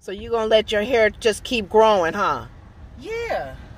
So you're going to let your hair just keep growing, huh? Yeah.